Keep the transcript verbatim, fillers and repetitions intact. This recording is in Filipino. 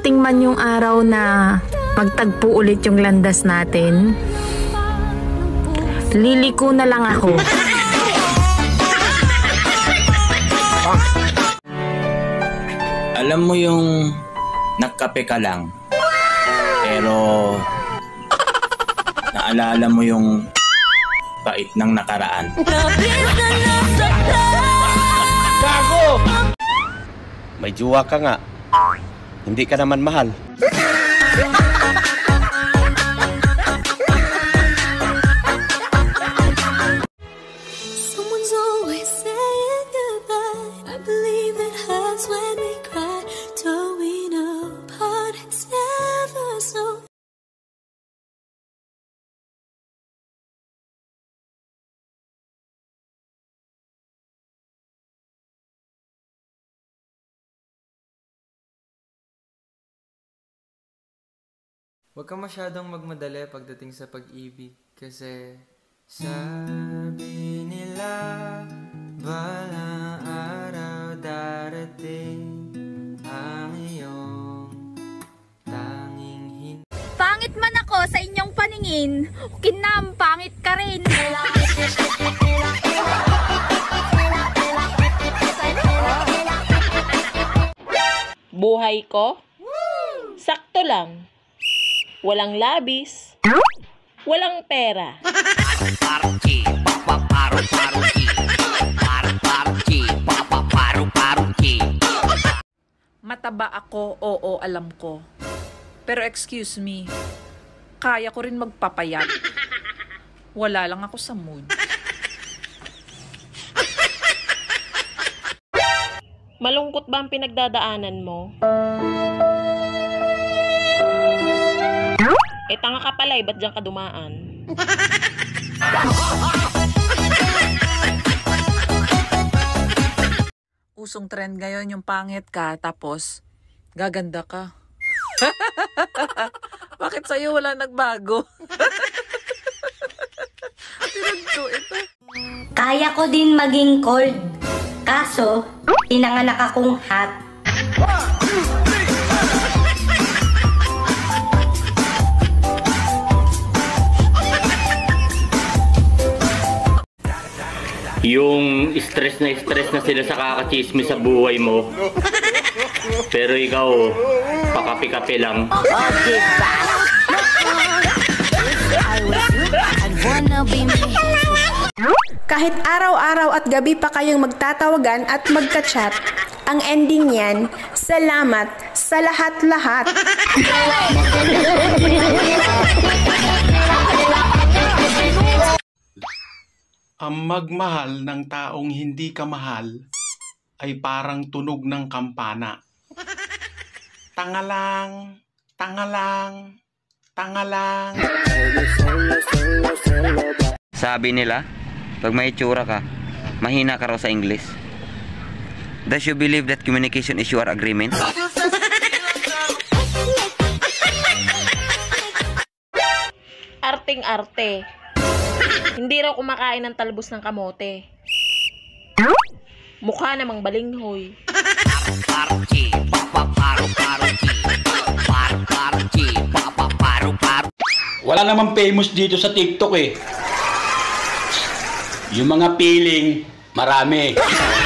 dumating man yung araw na magtagpo ulit yung landas natin, liliko na lang ako. Alam mo yung nagkape ka lang, pero naalala mo yung bait ng nakaraan. Gago! May juwa ka nga. Hindi ka naman mahal. Someone's always saying goodbye. I believe it hurts when we cry. Towing apart, it's never so. Huwag ka masyadong magmadali pagdating sa pag-ibig kasi sabi nila balang araw darating ang iyong tanging hin... Pangit man ako sa inyong paningin, kinam pangit ka rin. Buhay ko? Sakto lang. Walang labis. Walang pera. Mataba ako, oo, alam ko. Pero excuse me, kaya ko rin magpapayat. Wala lang ako sa mood. Malungkot ba ang pinagdadaanan mo? Eh, tanga ka pala eh, ba't dyan ka dumaan? Usong trend ngayon yung pangit ka, tapos gaganda ka. Bakit sa'yo wala nagbago? Tinagto ito. Kaya ko din maging cold. Kaso, pinanganak akong hot. Yung stress na stress na sila sa kakachismis sa buhay mo. Pero ikaw, pakapi-kapi lang. Kahit araw-araw at gabi pa kayong magtatawagan at magka-chat, ang ending niyan, salamat sa lahat-lahat. Ang magmahal ng taong hindi ka mahal ay parang tunog ng kampana. Tanga lang, tanga lang, tanga lang. Sabi nila, pag may itsura ka, mahina ka raw sa English. Does you believe that communication is your agreement? Arting-arte. Hindi raw kumakain ng talbos ng kamote. Mukha namang balinghoy. Wala namang famous dito sa TikTok eh. Yung mga piling, marami.